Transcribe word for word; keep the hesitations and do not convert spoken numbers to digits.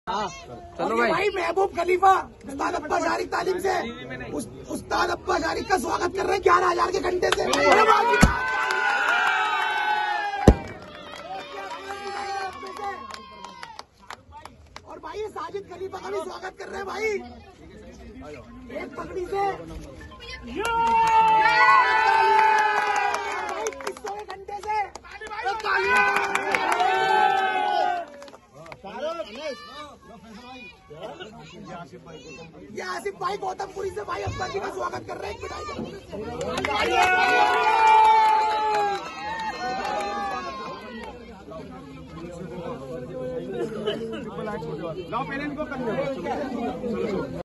हाँ चलो भाई भाई महबूब खलीफा उस्ताद अब्बास शारिक तालीम से उस, उस्ताद अब्बास शारिक का स्वागत कर रहे हैं ग्यारह हजार के घंटे से। और भाई साजिद खलीफा का भी स्वागत कर रहे हैं भाई एक पगड़ी से इक्कीस सौ घंटे से। ये आसिफ भाई गौतमपुरी से भाई अब्बा जी का स्वागत कर रहे हैं। लाओ पहले इनको कर